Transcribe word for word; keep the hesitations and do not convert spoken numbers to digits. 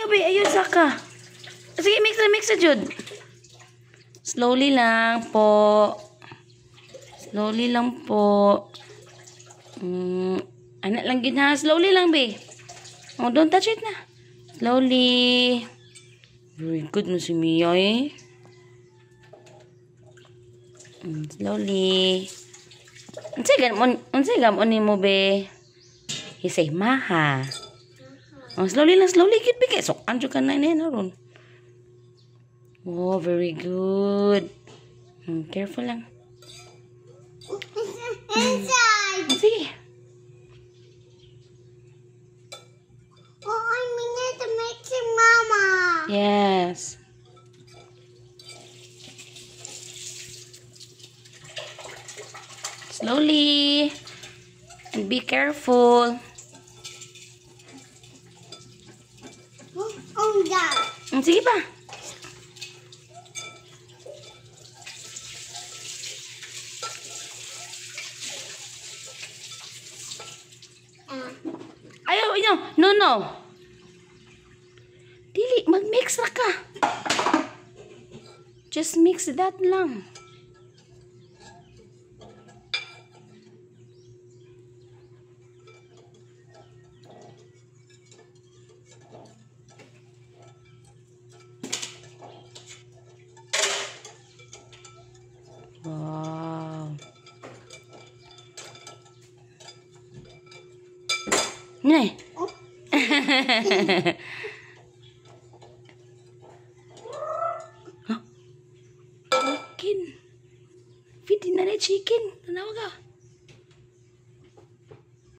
ayaw ba? Ayaw saka. Sige, mix na, mix na, Jude. Slowly lang po. Slowly lang po. Mm, anak lang yun ha. Slowly lang, be. Oh, don't touch it na. Slowly. Very good mo si Mia, eh. Mm, slowly. Unsay gamon, unsay gamon ni mo, be? He say, maha. Oh, slowly lang, slowly. Good, be. So, anjo ka na yun, ron. Oh, very good. Hmm, careful lang. Inside. Hmm. Sige. Oh, I need to make it, Mama. Yes. Slowly. And be careful. Oh, oh God. Hmm, sige pa. Ayaw, ayaw. No, no. Dili, mag-mix ra ka. Just mix that lang. Wow. Nay. Oh. Huh? Chicken. Feed na na chicken. Tanawa ka.